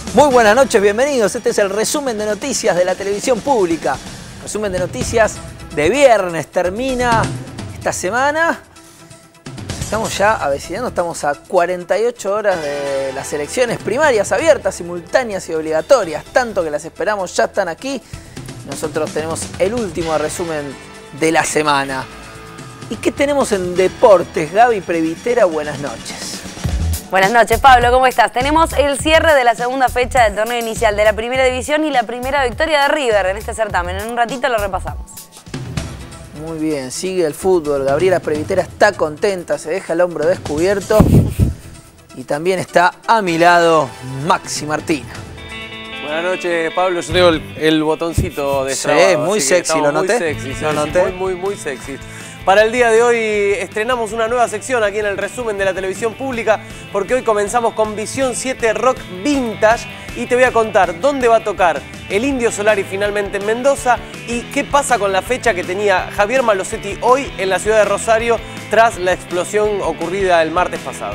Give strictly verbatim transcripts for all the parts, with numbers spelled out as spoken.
Muy buenas noches, bienvenidos. Este es el resumen de noticias de la televisión pública. Resumen de noticias de viernes. Termina esta semana. Estamos ya avecinando, estamos a cuarenta y ocho horas de las elecciones primarias abiertas, simultáneas y obligatorias. Tanto que las esperamos, ya están aquí. Nosotros tenemos el último resumen de la semana. ¿Y qué tenemos en deportes? Gaby Previtera, buenas noches. Buenas noches, Pablo, ¿cómo estás? Tenemos el cierre de la segunda fecha del torneo inicial de la primera división y la primera victoria de River en este certamen. En un ratito lo repasamos. Muy bien, sigue el fútbol. Gabriela Previtera está contenta, se deja el hombro descubierto. Y también está a mi lado Maxi Martina. Buenas noches, Pablo. Yo tengo el, el botoncito de Sí, trabado, muy sexy, ¿lo noté? Muy sexy, sí, ¿Lo sí, noté? Muy, muy, muy sexy. Para el día de hoy estrenamos una nueva sección aquí en el resumen de la televisión pública, porque hoy comenzamos con Visión siete Rock Vintage y te voy a contar dónde va a tocar el Indio Solari finalmente en Mendoza y qué pasa con la fecha que tenía Javier Malosetti hoy en la ciudad de Rosario tras la explosión ocurrida el martes pasado.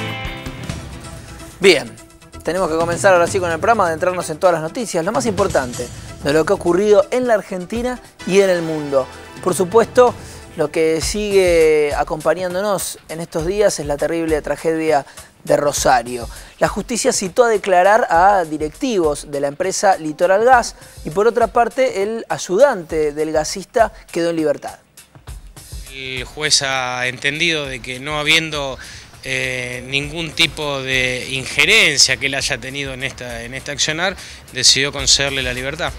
Bien, tenemos que comenzar ahora sí con el programa, adentrarnos en todas las noticias, lo más importante de lo que ha ocurrido en la Argentina y en el mundo. Por supuesto, lo que sigue acompañándonos en estos días es la terrible tragedia de Rosario. La justicia citó a declarar a directivos de la empresa Litoral Gas y por otra parte el ayudante del gasista quedó en libertad. El juez ha entendido de que no habiendo eh, ningún tipo de injerencia que él haya tenido en esta, en este accionar, decidió concederle la libertad.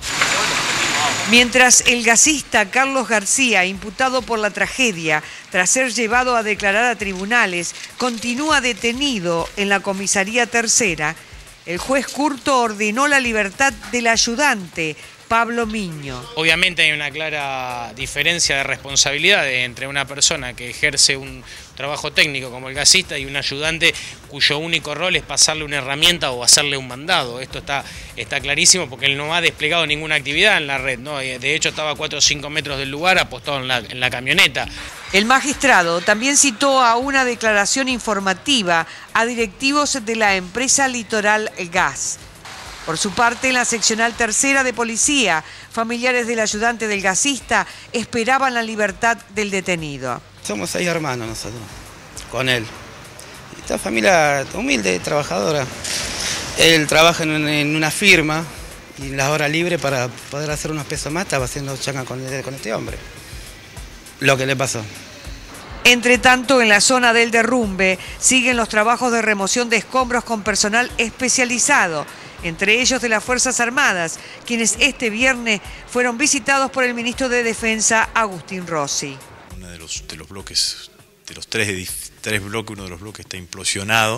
Mientras el gasista Carlos García, imputado por la tragedia, tras ser llevado a declarar a tribunales, continúa detenido en la comisaría tercera, el juez Curto ordenó la libertad del ayudante, Pablo Miño. Obviamente hay una clara diferencia de responsabilidad entre una persona que ejerce un trabajo técnico como el gasista y un ayudante cuyo único rol es pasarle una herramienta o hacerle un mandado. Esto está, está clarísimo porque él no ha desplegado ninguna actividad en la red, ¿no? De hecho estaba a cuatro o cinco metros del lugar apostado en la, en la camioneta. El magistrado también citó a una declaración informativa a directivos de la empresa Litoral Gas. Por su parte, en la seccional tercera de policía, familiares del ayudante del gasista esperaban la libertad del detenido. Somos seis hermanos nosotros, con él. Esta familia humilde, trabajadora. Él trabaja en una, en una firma y en las horas libres para poder hacer unos pesos más estaba haciendo changa con, con este hombre. Lo que le pasó. Entre tanto, en la zona del derrumbe siguen los trabajos de remoción de escombros con personal especializado, entre ellos de las Fuerzas Armadas, quienes este viernes fueron visitados por el ministro de Defensa, Agustín Rossi. Uno de los, de los bloques, de los tres, tres bloques, uno de los bloques está implosionado,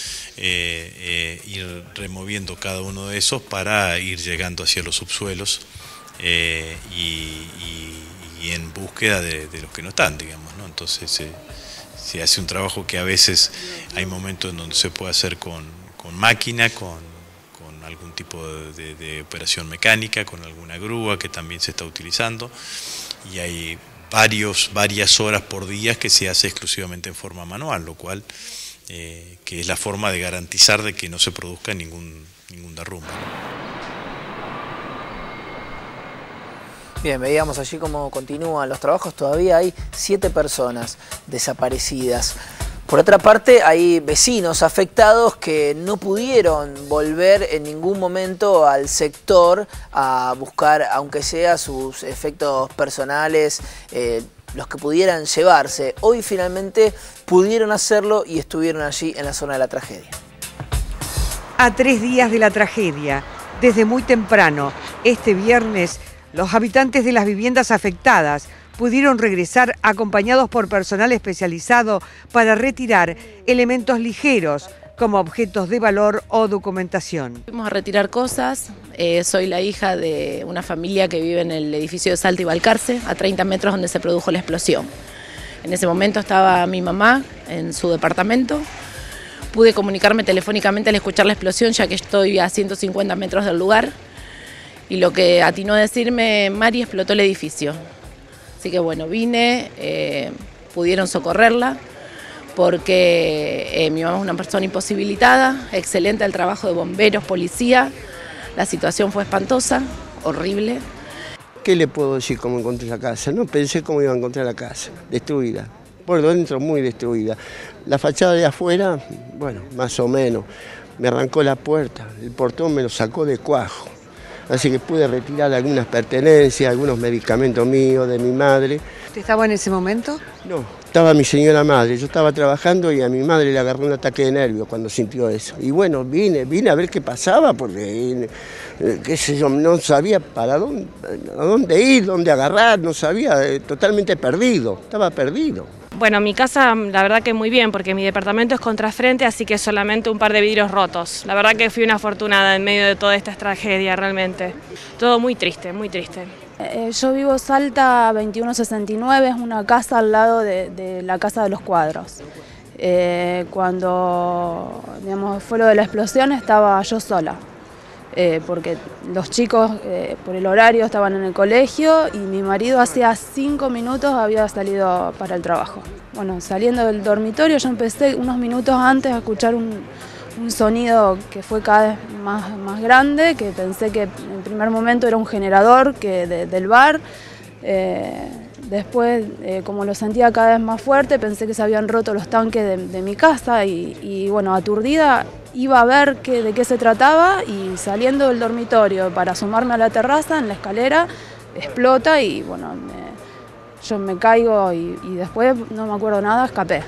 eh, eh, ir removiendo cada uno de esos para ir llegando hacia los subsuelos eh, y, y, y en búsqueda de, de los que no están, digamos, ¿no? Entonces eh, se hace un trabajo que a veces hay momentos en donde se puede hacer con, con máquina, con algún tipo de, de, de operación mecánica, con alguna grúa que también se está utilizando, y hay varios, varias horas por día que se hace exclusivamente en forma manual, lo cual eh, que es la forma de garantizar de que no se produzca ningún, ningún derrumbe. Bien, veíamos allí cómo continúan los trabajos, todavía hay siete personas desaparecidas. Por otra parte, hay vecinos afectados que no pudieron volver en ningún momento al sector a buscar, aunque sea sus efectos personales, eh, los que pudieran llevarse. Hoy finalmente pudieron hacerlo y estuvieron allí en la zona de la tragedia. A tres días de la tragedia, desde muy temprano, este viernes, los habitantes de las viviendas afectadas pudieron regresar acompañados por personal especializado para retirar elementos ligeros como objetos de valor o documentación. Fuimos a retirar cosas. Eh, soy la hija de una familia que vive en el edificio de Salta y Balcarce, a treinta metros donde se produjo la explosión. En ese momento estaba mi mamá en su departamento. Pude comunicarme telefónicamente al escuchar la explosión, ya que estoy a ciento cincuenta metros del lugar. Y lo que atinó a decirme, Mari, explotó el edificio. Así que bueno, vine, eh, pudieron socorrerla. porque eh, mi mamá es una persona imposibilitada, excelente el trabajo de bomberos, policía. La situación fue espantosa, horrible. ¿Qué le puedo decir cómo encontré la casa? No pensé cómo iba a encontrar la casa, destruida. Por dentro muy destruida. La fachada de afuera, bueno, más o menos. Me arrancó la puerta, el portón me lo sacó de cuajo. Así que pude retirar algunas pertenencias, algunos medicamentos míos, de mi madre. ¿Usted estaba en ese momento? No, estaba mi señora madre. Yo estaba trabajando y a mi madre le agarró un ataque de nervios cuando sintió eso. Y bueno, vine, vine a ver qué pasaba porque, eh, qué sé yo, no sabía para dónde, a dónde ir, dónde agarrar, no sabía, eh, totalmente perdido, estaba perdido. Bueno, mi casa la verdad que muy bien, porque mi departamento es contrafrente, así que solamente un par de vidrios rotos. La verdad que fui una afortunada en medio de toda esta tragedia, realmente. Todo muy triste, muy triste. Eh, yo vivo Salta veintiuno sesenta y nueve, es una casa al lado de, de la Casa de los Cuadros. Eh, cuando digamos, fue lo de la explosión estaba yo sola. Eh, porque los chicos eh, por el horario estaban en el colegio y mi marido hacía cinco minutos había salido para el trabajo. Bueno, saliendo del dormitorio yo empecé unos minutos antes a escuchar un, un sonido que fue cada vez más, más grande, que pensé que en primer momento era un generador que de, del bar. Eh, después, eh, como lo sentía cada vez más fuerte, pensé que se habían roto los tanques de, de mi casa y, y bueno, aturdida, iba a ver qué, de qué se trataba y saliendo del dormitorio para asomarme a la terraza, en la escalera, explota y bueno, me, yo me caigo y, y después no me acuerdo nada, escapé.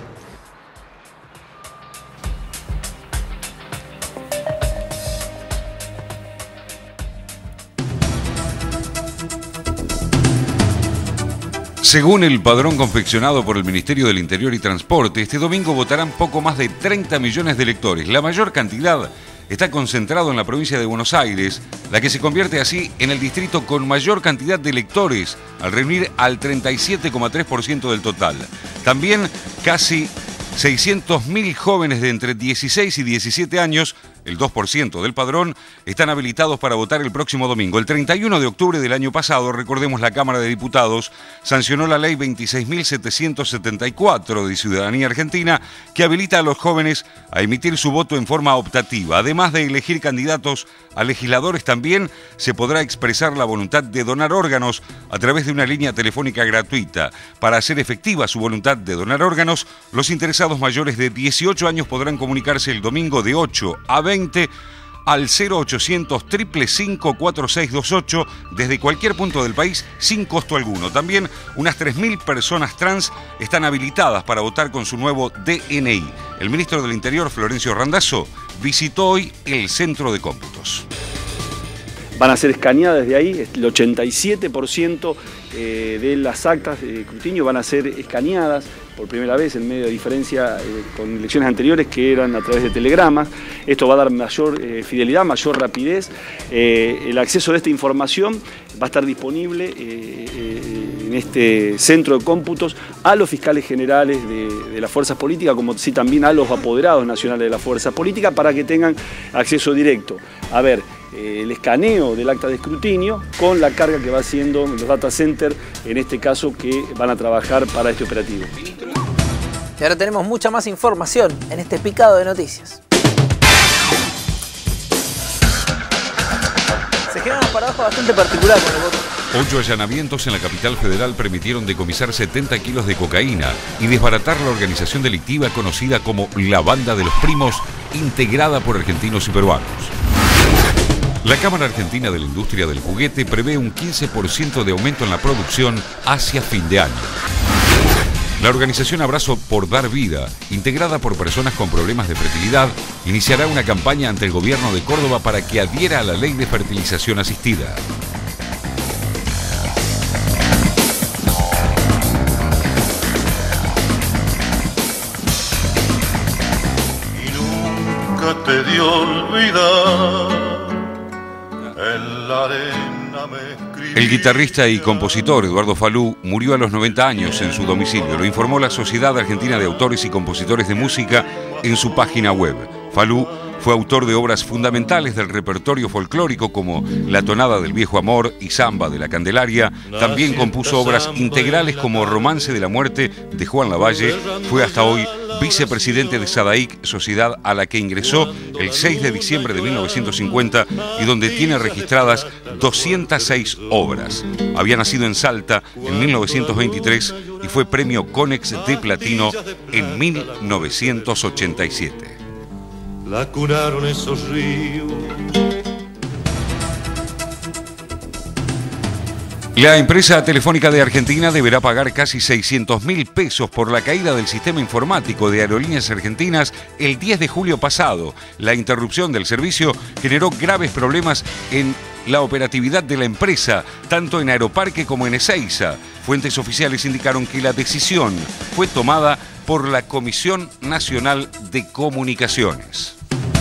Según el padrón confeccionado por el Ministerio del Interior y Transporte, este domingo votarán poco más de treinta millones de electores. La mayor cantidad está concentrado en la provincia de Buenos Aires, la que se convierte así en el distrito con mayor cantidad de electores, al reunir al treinta y siete coma tres por ciento del total. También casi seiscientos mil jóvenes de entre dieciséis y diecisiete años, el dos por ciento del padrón, están habilitados para votar el próximo domingo. El treinta y uno de octubre del año pasado, recordemos, la Cámara de Diputados sancionó la ley veintiséis mil setecientos setenta y cuatro de Ciudadanía Argentina, que habilita a los jóvenes a emitir su voto en forma optativa. Además de elegir candidatos a legisladores, también se podrá expresar la voluntad de donar órganos a través de una línea telefónica gratuita. Para hacer efectiva su voluntad de donar órganos, los interesados mayores de dieciocho años podrán comunicarse el domingo de ocho a veinte al cero ochocientos, cinco cinco cinco, cuatro seis dos ocho desde cualquier punto del país sin costo alguno. También unas tres mil personas trans están habilitadas para votar con su nuevo D N I. El ministro del Interior, Florencio Randazzo, visitó hoy el centro de cómputos. Van a ser escaneadas desde ahí, el ochenta y siete por ciento de las actas de escrutinio van a ser escaneadas por primera vez, en medio de diferencia eh, con elecciones anteriores que eran a través de telegramas. Esto va a dar mayor eh, fidelidad, mayor rapidez. Eh, el acceso de esta información va a estar disponible eh, eh, en este centro de cómputos a los fiscales generales de, de las fuerzas políticas, como sí también a los apoderados nacionales de las fuerzas políticas, para que tengan acceso directo a ver eh, el escaneo del acta de escrutinio con la carga que va haciendo los data centers, en este caso, que van a trabajar para este operativo. Y ahora tenemos mucha más información en este picado de noticias. Se genera un paradoja bastante particular con el voto. Ocho allanamientos en la capital federal permitieron decomisar setenta kilos de cocaína y desbaratar la organización delictiva conocida como la Banda de los Primos, integrada por argentinos y peruanos. La Cámara Argentina de la Industria del Juguete prevé un quince por ciento de aumento en la producción hacia fin de año. La organización Abrazo por Dar Vida, integrada por personas con problemas de fertilidad, iniciará una campaña ante el gobierno de Córdoba para que adhiera a la ley de fertilización asistida. Y nunca te dio olvidar, en la arena me... El guitarrista y compositor Eduardo Falú murió a los noventa años en su domicilio. Lo informó la Sociedad Argentina de Autores y Compositores de Música en su página web. Falú Fue autor de obras fundamentales del repertorio folclórico como La tonada del viejo amor y Samba de la Candelaria. También compuso obras integrales como Romance de la muerte de Juan Lavalle. Fue hasta hoy vicepresidente de SADAIC, sociedad a la que ingresó el seis de diciembre de mil novecientos cincuenta y donde tiene registradas doscientas seis obras. Había nacido en Salta en mil novecientos veintitrés y fue premio Conex de Platino en mil novecientos ochenta y siete. La curaron esos ríos. La empresa telefónica de Argentina deberá pagar casi seiscientos mil pesos por la caída del sistema informático de Aerolíneas Argentinas el diez de julio pasado. La interrupción del servicio generó graves problemas en la operatividad de la empresa, tanto en Aeroparque como en Ezeiza. Fuentes oficiales indicaron que la decisión fue tomada por la Comisión Nacional de Comunicaciones.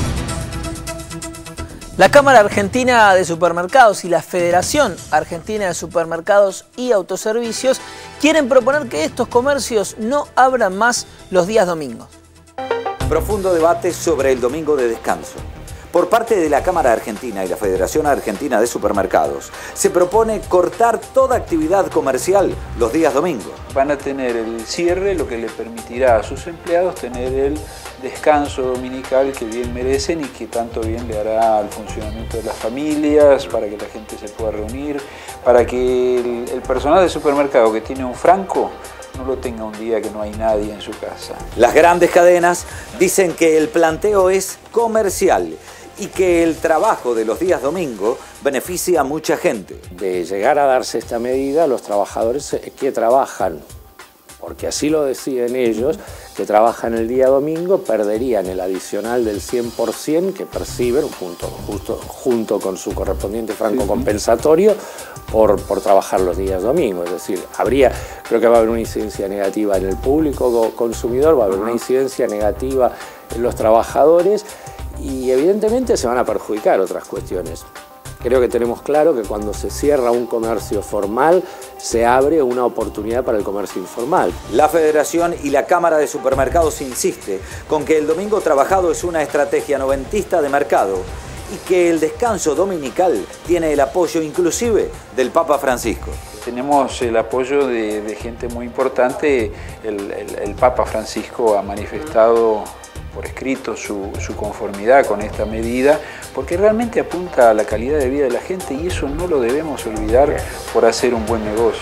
La Cámara Argentina de Supermercados y la Federación Argentina de Supermercados y Autoservicios quieren proponer que estos comercios no abran más los días domingos. Profundo debate sobre el domingo de descanso. Por parte de la Cámara Argentina y la Federación Argentina de Supermercados, se propone cortar toda actividad comercial los días domingos. Van a tener el cierre, lo que le permitirá a sus empleados tener el descanso dominical que bien merecen y que tanto bien le hará al funcionamiento de las familias, para que la gente se pueda reunir, para que el, el personal de supermercado que tiene un franco no lo tenga un día que no hay nadie en su casa. Las grandes cadenas dicen que el planteo es comercial y que el trabajo de los días domingo beneficia a mucha gente. De llegar a darse esta medida, los trabajadores que trabajan, porque así lo deciden ellos, que trabajan el día domingo, perderían el adicional del cien por ciento que perciben junto, justo, junto con su correspondiente franco compensatorio por, por trabajar los días domingos. Es decir, habría, creo que va a haber una incidencia negativa en el público consumidor, va a haber una incidencia negativa en los trabajadores y evidentemente se van a perjudicar otras cuestiones. Creo que tenemos claro que cuando se cierra un comercio formal, se abre una oportunidad para el comercio informal. La Federación y la Cámara de Supermercados insiste con que el domingo trabajado es una estrategia noventista de mercado y que el descanso dominical tiene el apoyo inclusive del Papa Francisco. Tenemos el apoyo de, de gente muy importante. El, el, el Papa Francisco ha manifestado por escrito su, su conformidad con esta medida, porque realmente apunta a la calidad de vida de la gente y eso no lo debemos olvidar por hacer un buen negocio.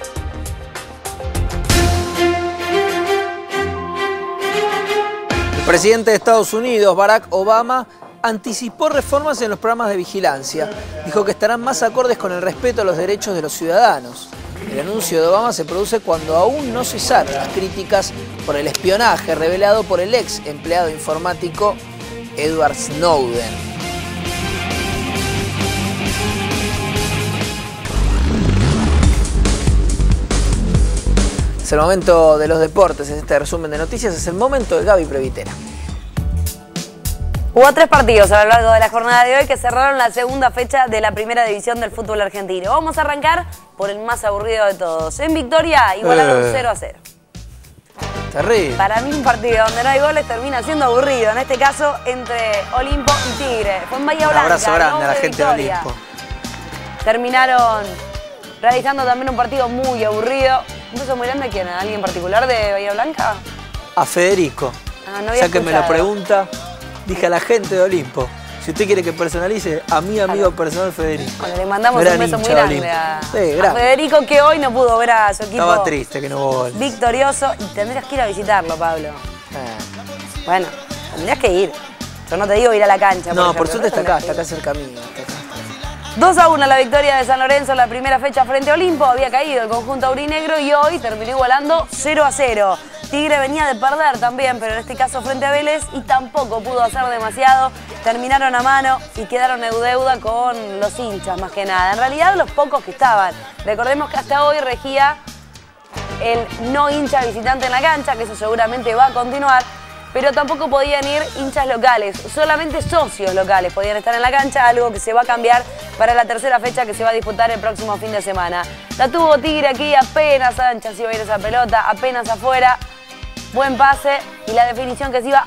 El presidente de Estados Unidos, Barack Obama, anticipó reformas en los programas de vigilancia. Dijo que estarán más acordes con el respeto a los derechos de los ciudadanos. El anuncio de Obama se produce cuando aún no cesaron las críticas por el espionaje revelado por el ex empleado informático Edward Snowden. Es el momento de los deportes, en este resumen de noticias, es el momento de Gaby Previtera. Hubo tres partidos a lo largo de la jornada de hoy que cerraron la segunda fecha de la primera división del fútbol argentino. Vamos a arrancar por el más aburrido de todos. En Victoria igualaron eh. cero a cero. Terrible. Para mí un partido donde no hay goles termina siendo aburrido. En este caso entre Olimpo y Tigre. Fue en Bahía Blanca. Un abrazo grande a la de gente de Olimpo. Terminaron realizando también un partido muy aburrido. ¿Un beso muy grande a quién? ¿A alguien particular de Bahía Blanca? A Federico. Ah, no había ya que me lo pregunta, dije a la gente de Olimpo. Si usted quiere que personalice, a mi amigo claro. personal Federico. Bueno, le mandamos un beso muy grande a, sí, a Federico, que hoy no pudo ver a su equipo. Estaba triste que no hubo goles. Victorioso, y tendrías que ir a visitarlo, Pablo. Eh. Bueno, tendrías que ir. Yo no te digo ir a la cancha. No, por, por suerte está acá, está acá cerca mío. dos a uno la victoria de San Lorenzo en la primera fecha frente a Olimpo. Había caído el conjunto aurinegro y hoy terminó igualando cero a cero. Tigre venía de perder también, pero en este caso frente a Vélez, y tampoco pudo hacer demasiado. Terminaron a mano y quedaron en deuda con los hinchas, más que nada. En realidad, los pocos que estaban. Recordemos que hasta hoy regía el no hincha visitante en la cancha, que eso seguramente va a continuar. Pero tampoco podían ir hinchas locales, solamente socios locales podían estar en la cancha, algo que se va a cambiar para la tercera fecha que se va a disputar el próximo fin de semana. La tuvo Tigre aquí, apenas ancha se iba a ir esa pelota, apenas afuera, buen pase y la definición que se iba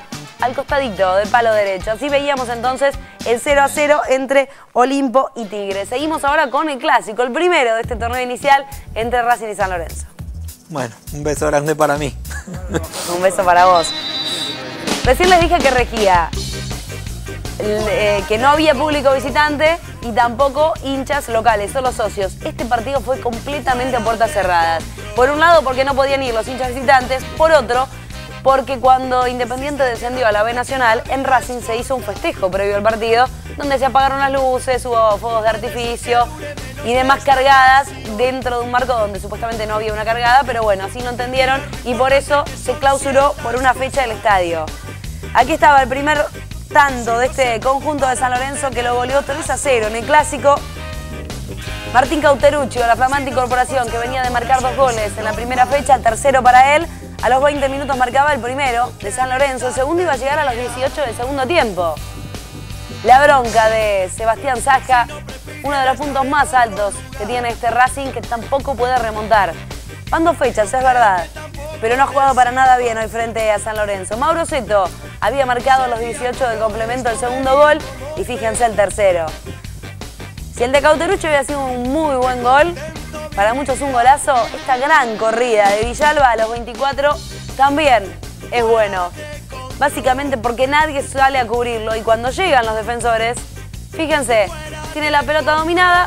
al costadito del palo derecho. Así veíamos entonces el cero a cero entre Olimpo y Tigre. Seguimos ahora con el clásico, el primero de este torneo inicial entre Racing y San Lorenzo. Bueno, un beso grande para mí. Un beso para vos. Recién les dije que regía, eh, que no había público visitante y tampoco hinchas locales, solo socios. Este partido fue completamente a puertas cerradas. Por un lado, porque no podían ir los hinchas visitantes. Por otro, porque cuando Independiente descendió a la B Nacional, en Racing se hizo un festejo previo al partido, donde se apagaron las luces, hubo fuegos de artificio y demás cargadas dentro de un marco donde supuestamente no había una cargada, pero bueno, así no entendieron y por eso se clausuró por una fecha del estadio. Aquí estaba el primer tanto de este conjunto de San Lorenzo que lo goleó tres a cero en el clásico. Martín Cauterucci, la flamante incorporación que venía de marcar dos goles en la primera fecha, el tercero para él. A los veinte minutos marcaba el primero de San Lorenzo, el segundo iba a llegar a los dieciocho del segundo tiempo. La bronca de Sebastián Saja, uno de los puntos más altos que tiene este Racing, que tampoco puede remontar. Van dos fechas, es verdad, pero no ha jugado para nada bien hoy frente a San Lorenzo. Mauro Seto había marcado a los dieciocho del complemento el segundo gol y fíjense el tercero. Si el de Cauterucci había sido un muy buen gol, para muchos un golazo, esta gran corrida de Villalba a los veinticuatro también es bueno. Básicamente porque nadie sale a cubrirlo y cuando llegan los defensores, fíjense, tiene la pelota dominada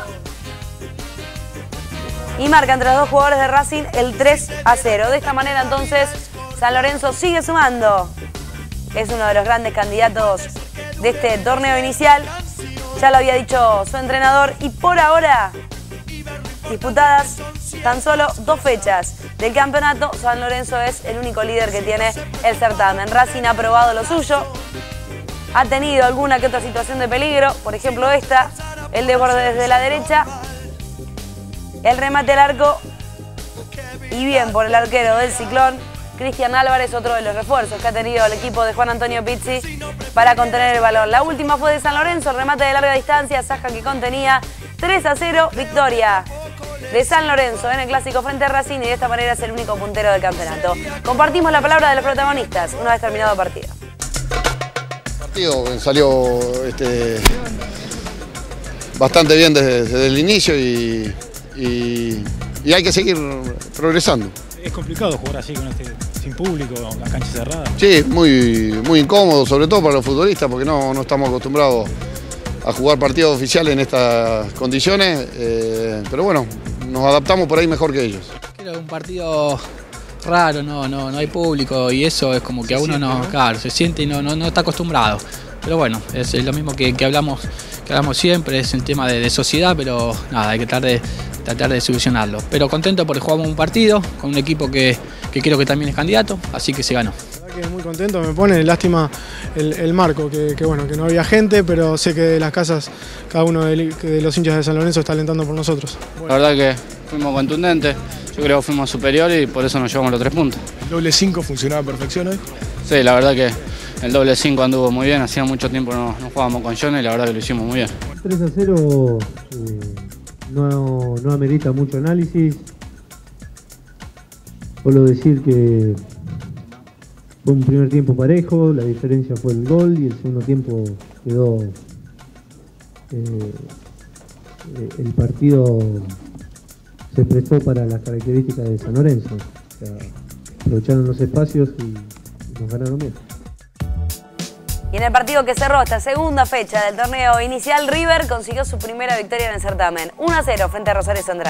y marca entre los dos jugadores de Racing el tres a cero. De esta manera entonces San Lorenzo sigue sumando. Es uno de los grandes candidatos de este torneo inicial. Ya lo había dicho su entrenador y por ahora disputadas tan solo dos fechas del campeonato, San Lorenzo es el único líder que tiene el certamen. Racing ha probado lo suyo, ha tenido alguna que otra situación de peligro, por ejemplo esta, el desborde desde la derecha, el remate al arco y bien por el arquero del Ciclón, Cristian Álvarez, otro de los refuerzos que ha tenido el equipo de Juan Antonio Pizzi para contener el balón. La última fue de San Lorenzo, el remate de larga distancia, Saja que contenía, tres a cero, victoria de San Lorenzo en el clásico frente a Racing y de esta manera es el único puntero del campeonato. Compartimos la palabra de los protagonistas una vez terminado el partido. El partido salió este, bastante bien desde, desde el inicio y, y, y hay que seguir progresando. Es complicado jugar así con este, sin público, la cancha cerrada. Sí, muy, muy incómodo, sobre todo para los futbolistas, porque no, no estamos acostumbrados a jugar partidos oficiales en estas condiciones, eh, pero bueno, nos adaptamos por ahí mejor que ellos. Era un partido raro, no, no, no hay público y eso es como que a uno no, claro, se siente y no, no, no está acostumbrado. Pero bueno, es lo mismo que, que, hablamos, que hablamos siempre, es un tema de, de sociedad, pero nada, hay que tratar de, tratar de solucionarlo. Pero contento porque jugamos un partido con un equipo que, que creo que también es candidato, así que se ganó. Muy contento, me pone lástima el, el marco, que, que bueno, que no había gente, pero sé que de las casas cada uno de, de los hinchas de San Lorenzo está alentando por nosotros. La verdad que fuimos contundentes, yo creo que fuimos superiores y por eso nos llevamos los tres puntos. ¿El doble cinco funcionaba a perfección hoy? Sí, la verdad que el doble cinco anduvo muy bien, hacía mucho tiempo no, no jugábamos con Johnny y la verdad que lo hicimos muy bien. tres a cero eh, no, no amerita mucho análisis, solo decir que fue un primer tiempo parejo, la diferencia fue el gol y el segundo tiempo quedó eh, el partido se prestó para las características de San Lorenzo. O sea, aprovecharon los espacios y, y nos ganaron bien. Y en el partido que cerró esta segunda fecha del torneo inicial, River consiguió su primera victoria en el certamen, uno a cero frente a Rosario Central.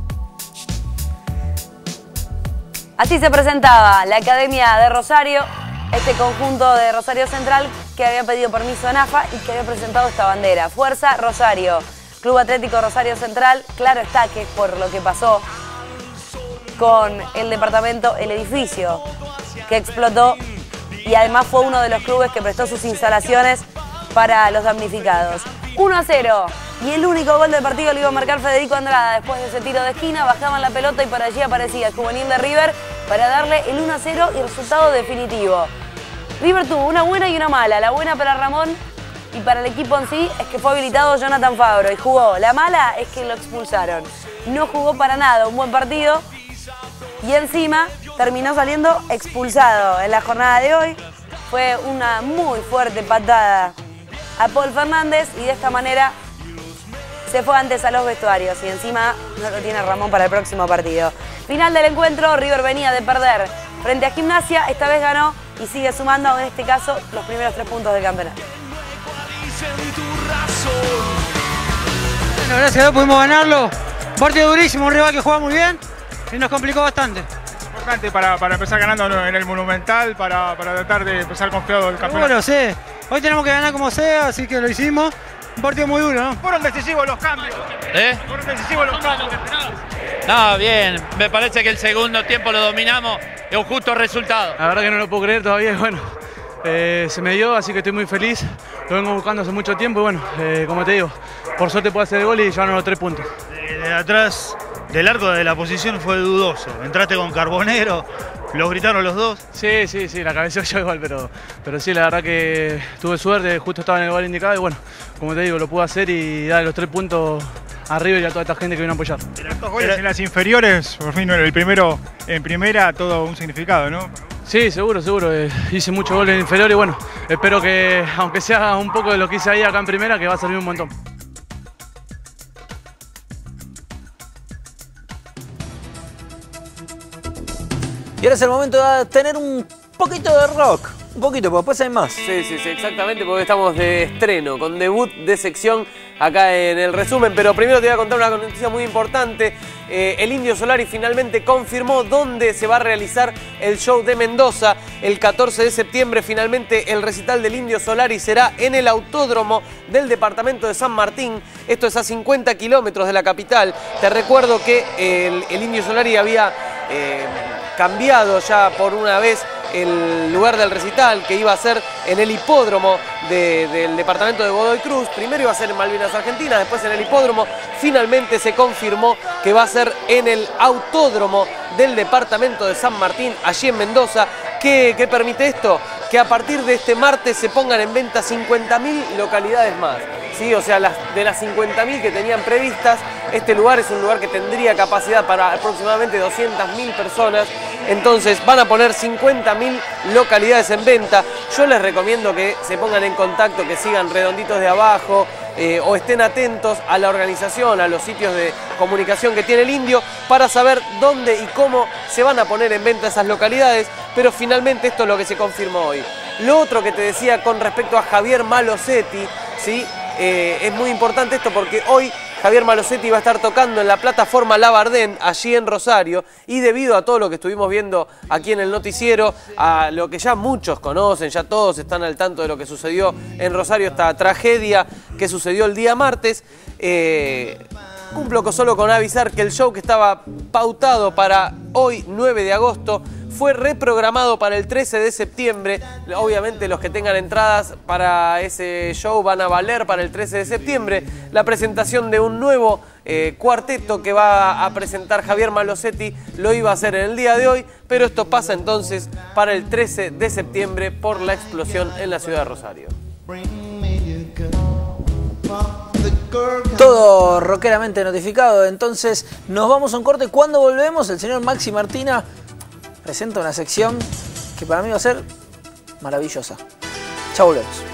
Así se presentaba la Academia de Rosario, este conjunto de Rosario Central que había pedido permiso a NAFA y que había presentado esta bandera. Fuerza Rosario, Club Atlético Rosario Central, claro está que es por lo que pasó con el departamento, el edificio que explotó y además fue uno de los clubes que prestó sus instalaciones para los damnificados. uno a cero. Y el único gol del partido lo iba a marcar Federico Andrada. Después de ese tiro de esquina, bajaban la pelota y por allí aparecía el juvenil de River para darle el uno a cero y resultado definitivo. River tuvo una buena y una mala. La buena para Ramón y para el equipo en sí es que fue habilitado Jonathan Fabro y jugó. La mala es que lo expulsaron. No jugó para nada, un buen partido y encima terminó saliendo expulsado en la jornada de hoy. fue una muy fuerte patada a Paul Fernández y de esta manera se fue antes a los vestuarios y encima no lo tiene Ramón para el próximo partido. Final del encuentro, River venía de perder frente a Gimnasia, esta vez ganó y sigue sumando, en este caso, los primeros tres puntos del campeonato. Bueno, gracias a Dios pudimos ganarlo. Partido durísimo, un rival que juega muy bien y nos complicó bastante. Importante para, para empezar ganando en el Monumental, para, para tratar de empezar confiado el campeonato. Bueno, sí, hoy tenemos que ganar como sea, así que lo hicimos. Un partido muy duro, ¿no? Fueron decisivos los cambios. ¿Eh? Fueron decisivos los cambios. No, bien, me parece que el segundo tiempo lo dominamos, es un justo resultado. La verdad que no lo puedo creer todavía, bueno, eh, se me dio, así que estoy muy feliz. Lo vengo buscando hace mucho tiempo y bueno, eh, como te digo, por suerte puedo hacer el gol y llevarnos los tres puntos. De atrás del arco de la posición fue dudoso. Entraste con Carbonero, los gritaron los dos. Sí, sí, sí, la cabeceó yo igual, pero, pero sí, la verdad que tuve suerte, justo estaba en el lugar indicado y bueno, como te digo, lo pude hacer y dar los tres puntos arriba y a toda esta gente que vino a apoyar. Estos goles en las inferiores, por fin el primero en primera, todo un significado, ¿no? Sí, seguro, seguro. Eh, hice muchos goles en inferior y bueno, espero que, aunque sea un poco de lo que hice ahí acá en primera, que va a servir un montón. Y ahora es el momento de tener un poquito de rock. Un poquito, porque después hay más. Sí, sí, sí, exactamente, porque estamos de estreno, con debut de sección acá en el resumen. Pero primero te voy a contar una noticia muy importante. Eh, el Indio Solari finalmente confirmó dónde se va a realizar el show de Mendoza. El catorce de septiembre, finalmente, el recital del Indio Solari será en el autódromo del departamento de San Martín. Esto es a cincuenta kilómetros de la capital. Te recuerdo que el, el Indio Solari había eh, cambiado ya por una vez el lugar del recital, que iba a ser en el hipódromo de, del departamento de Godoy Cruz. Primero iba a ser en Malvinas Argentinas, después en el hipódromo. Finalmente se confirmó que va a ser en el autódromo del departamento de San Martín, allí en Mendoza. ¿Qué, qué permite esto? Que a partir de este martes se pongan en venta cincuenta mil localidades más. ¿Sí? O sea, las, de las cincuenta mil que tenían previstas, este lugar es un lugar que tendría capacidad para aproximadamente doscientas mil personas. Entonces van a poner cincuenta mil localidades en venta. Yo les recomiendo que se pongan en contacto, que sigan Redonditos de Abajo eh, o estén atentos a la organización, a los sitios de comunicación que tiene el Indio para saber dónde y cómo se van a poner en venta esas localidades. Pero finalmente esto es lo que se confirmó hoy. Lo otro que te decía con respecto a Javier Malosetti, ¿sí? Eh, es muy importante esto porque hoy Javier Malosetti va a estar tocando en la plataforma Labardén, allí en Rosario, y debido a todo lo que estuvimos viendo aquí en el noticiero, a lo que ya muchos conocen, ya todos están al tanto de lo que sucedió en Rosario, esta tragedia que sucedió el día martes, eh, cumplo solo con avisar que el show que estaba pautado para hoy, nueve de agosto, fue reprogramado para el trece de septiembre. Obviamente los que tengan entradas para ese show van a valer para el trece de septiembre. La presentación de un nuevo eh, cuarteto que va a presentar Javier Malosetti lo iba a hacer en el día de hoy, pero esto pasa entonces para el trece de septiembre por la explosión en la ciudad de Rosario. Todo rockeramente notificado, entonces nos vamos a un corte. Cuando volvemos, el señor Maxi Martina presenta una sección que para mí va a ser maravillosa. Chau, volvemos.